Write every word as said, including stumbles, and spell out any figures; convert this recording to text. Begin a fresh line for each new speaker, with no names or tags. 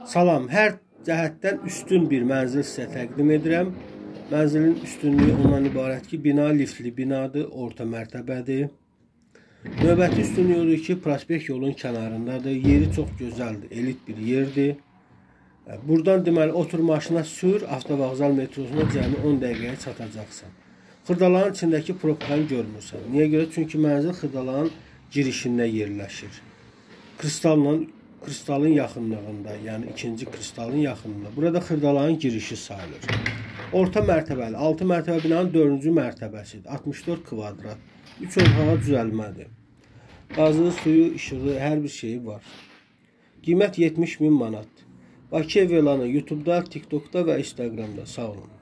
Salam, hər cəhətdən üstün bir mənzil sizə təqdim edirəm. Mənzilin üstünlüyü ondan ibarət ki, bina liftli binadır, orta mərtəbədir. Növbəti üstünlüyü odur ki, prospekt yolun kənarındadır, yeri çox gözəldir, elit bir yerdir. Buradan deməli, otur maşına sür, avtovağzal metrosuna cəmi on dəqiqəyə çatacaqsan. Xırdaların içindəki propkanı görmürsən. Niyə görə? Çünki mənzil xırdaların girişində yerləşir. Kristalla kristalın yaxınlığında, yəni ikinci kristalın yaxınlığında. Burada xırdaların girişi sayılır. Orta mərtəbəli, altı mərtəbə binanın dördüncü mərtəbəsidir. altmış dörd kvadrat. üç otağa düzəlmədir. Qazı, suyu, işığı, hər bir şeyi var. Qiymət yetmiş min manat. Bakı ev elanı YouTube'da, TikTok'da və Instagram'da. Sağ olun.